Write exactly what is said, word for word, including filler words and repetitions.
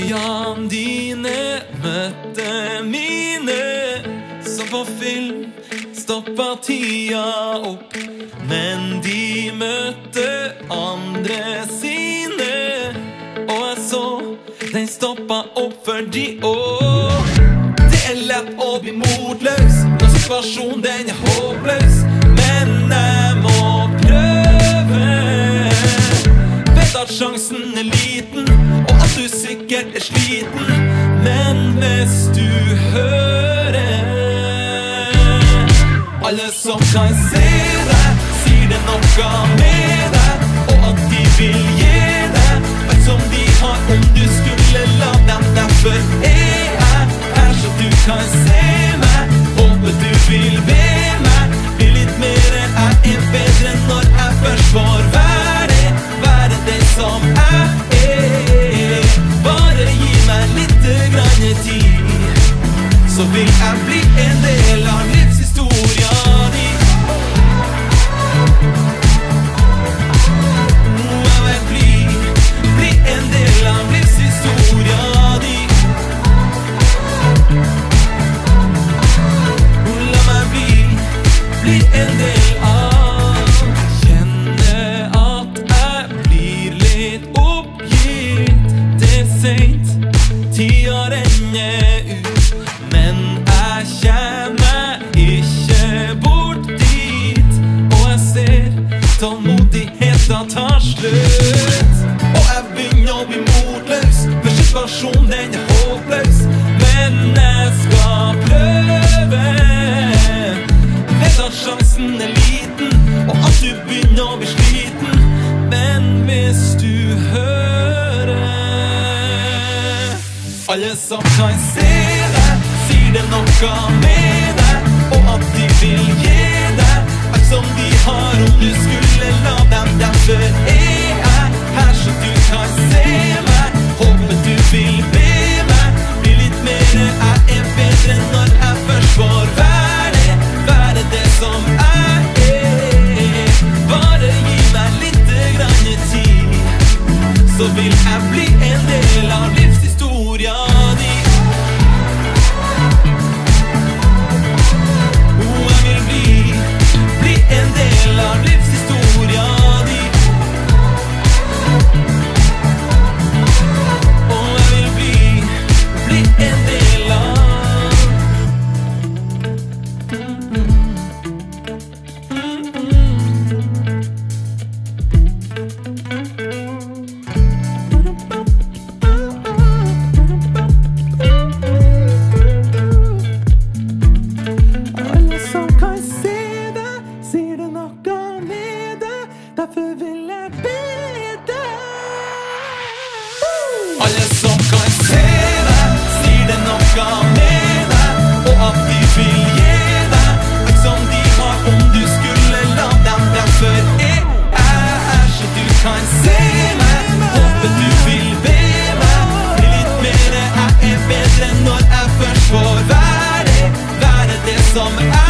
Øynene dine møtte mine, som på film stoppa tida opp. Men de møtte andre sine, og jeg så den stoppa opp for de òg. Det er lett å bli motløs når situasjonen den er håpløs, men jeg må prøve. Vet at sjansen er liten, og at du sikkert er sliten, men hvis du hører alle som kan se deg, sier det noe med deg, og at de vil gi deg alt som de har om du skulle la dem. Derfor er jeg her så du kan se meg. Håper du vil be meg, bli litt mer. Jeg er bedre når jeg først får være, være den som jeg er. Bare gi meg litt grann tid, så vil jeg bli en del av livshistoria di. Jeg vil bli, bli en del av livshistoria di. La meg bli, bli en del av. Kjenner at jeg blir litt oppgitt. Det er sent, tida renner ut, men jeg kommer ikke bort dit. Og jeg ser tålmodigheten tar slutt, og jeg begynner å bli motløs, for situasjonen den er håpløs. Men jeg skal prøve. Vet at sjansen er liten, og at du begynner å bli sliten, men hvis du hører alle som kan se deg, sier det noe med deg, og at de vil gi deg alt som de har om du skulle la dem. Derfor er jeg her så du kan se meg. Håper du vil be meg, bli litt mer. Jeg er bedre når jeg først får være, være det som jeg er. Bare gi meg litt grann tid, så vil jeg bli en del av livshistoria di. Jeg vil bli, bli en del av livshistoria di. Og jeg vil bli, bli en del av. Alle som kan se deg, sier det noe med deg, derfor vil jeg be deg. Alle som kan se deg, sier det noe med deg, og at de vil gi deg alt som de har om du skulle la dem. Derfor er jeg her så du kan se meg. Håper du vil be meg, bli litt mer. Jeg er bedre når jeg først får være, være det som jeg